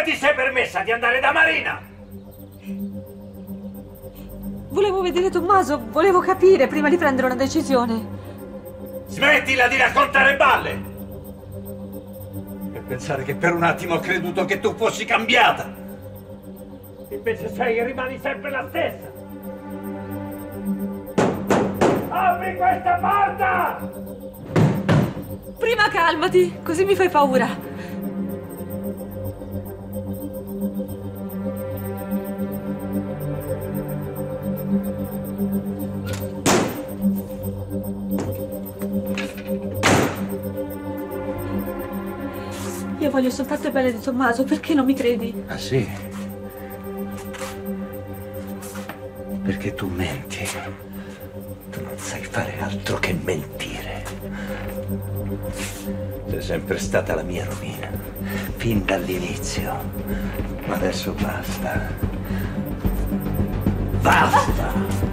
Come ti sei permessa di andare da Marina? Volevo vedere Tommaso, volevo capire prima di prendere una decisione. Smettila di raccontare balle! E pensare che per un attimo ho creduto che tu fossi cambiata! Invece sei e rimani sempre la stessa! Apri questa porta! Prima calmati, così mi fai paura. Io voglio soltanto il bene di Tommaso, perché non mi credi? Ah sì? Perché tu menti. Tu non sai fare altro che mentire. Sei sempre stata la mia rovina, fin dall'inizio. Ma adesso basta. Basta!